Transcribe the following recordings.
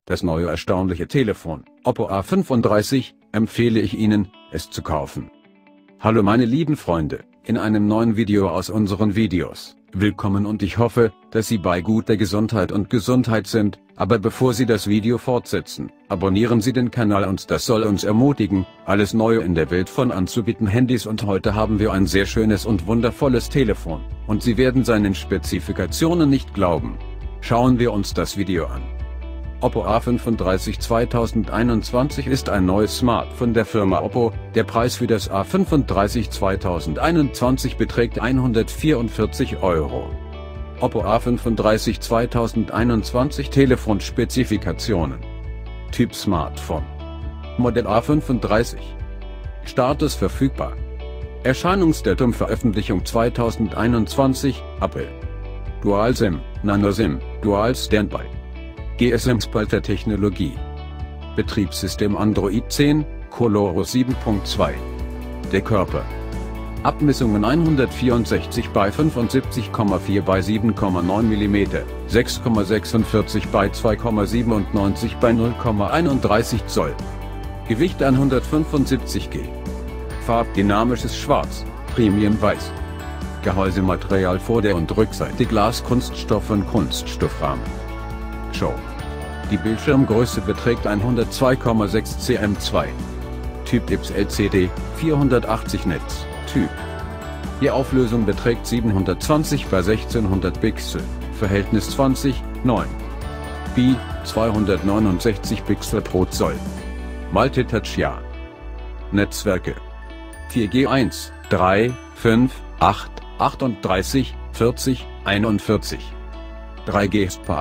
das neue erstaunliche Telefon, Oppo A35, empfehle ich Ihnen, es zu kaufen. Hallo meine lieben Freunde, in einem neuen Video aus unseren Videos. Willkommen und ich hoffe, dass Sie bei guter Gesundheit und Gesundheit sind, aber bevor Sie das Video fortsetzen, abonnieren Sie den Kanal und das soll uns ermutigen, alles Neue in der Welt von anzubieten Handys und heute haben wir ein sehr schönes und wundervolles Telefon, und Sie werden seinen Spezifikationen nicht glauben. Schauen wir uns das Video an. Oppo A35 2021 ist ein neues Smartphone der Firma Oppo. Der Preis für das A35 2021 beträgt 144 €. Oppo A35 2021 Telefonspezifikationen. Typ Smartphone. Modell A35. Status verfügbar. Erscheinungsdatum Veröffentlichung 2021, April. Dual SIM, Nano SIM, Dual Standby. GSM-Spalter-Technologie. Betriebssystem Android 10, Colorus 7.2. Der Körper. Abmessungen 164 bei 75,4 bei 7,9 mm, 6,46 bei 2,97 bei 0,31 Zoll. Gewicht 175 G. Farbdynamisches Schwarz, Premium Weiß. Gehäusematerial Vorder- und Rückseite Glas, Kunststoff und Kunststoffrahmen. Show. Die Bildschirmgröße beträgt 102,6 cm2. Typ IPS LCD, 480 Nits. Typ. Die Auflösung beträgt 720 bei 1600 Pixel. Verhältnis 20:9. Bi, 269 Pixel pro Zoll. Multitouch ja. Netzwerke. 4G 1, 3, 5, 8, 38, 40, 41. 3G SPA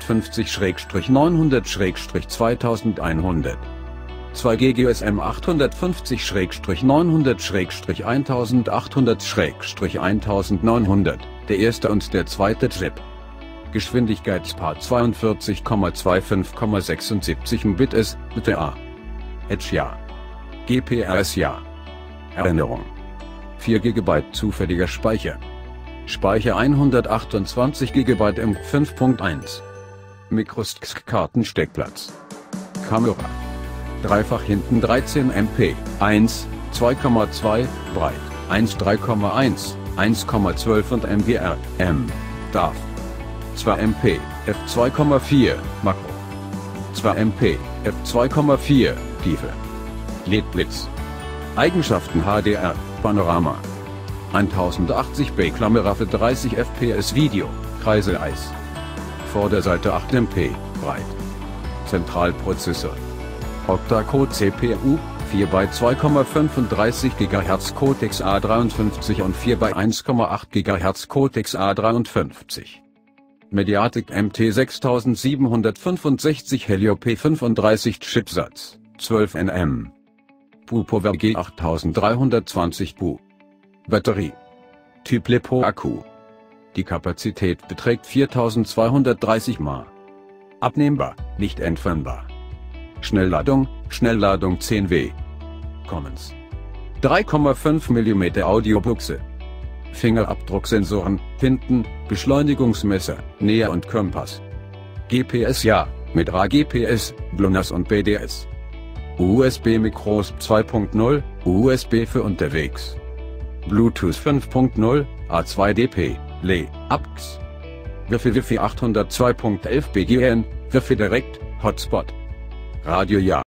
850/900/2100. 2G GSM 850/1800/1900, der erste und der zweite Chip. Geschwindigkeit SPA 42,25,76 Mbit/s, bitte A. Edge ja. GPRS ja. Erinnerung. 4 GB zufälliger Speicher. Speicher 128 GB im 5.1. MicroSD-Kartensteckplatz. Kamera. Dreifach hinten 13 MP, 1, 2,2, breit, 1, 3,1, 1,12 und MGR, M, DAF. 2 MP, f2,4, Makro. 2 MP, f2,4, Tiefe. LED-Blitz. Eigenschaften HDR, Panorama. 1080p Kamera für 30 fps Video, Kreiseleis. Vorderseite 8 MP, breit. Zentralprozessor. Octa-Core CPU, 4 bei 2,35 GHz Cortex A53 und 4 bei 1,8 GHz Cortex A53. Mediatek MT 6765 Helio P35 Chipsatz, 12 nm. PowerPower G8320 PU. Batterie. Typ LiPo-Akku. Die Kapazität beträgt 4230 mAh. Abnehmbar, nicht entfernbar. Schnellladung 10 W. Commons. 3,5 mm Audiobuchse. Fingerabdrucksensoren, hinten, Beschleunigungsmesser, Näher und Kompass. GPS ja, mit RA-GPS, GLONASS und BDS. USB-Micros 2.0, USB für unterwegs. Bluetooth 5.0, A2DP, LE, APX. Wi-Fi 802.11 BGN, Wi-Fi Direct, Hotspot. Radio ja.